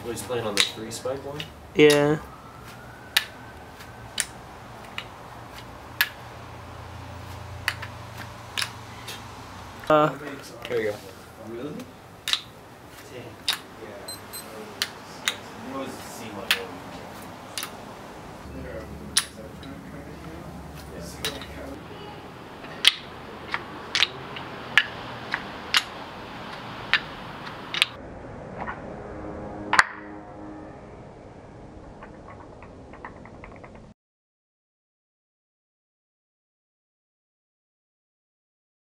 Oh, he's playing on the 3 spike one? Yeah. There you go. Really? Yeah. It always seemed like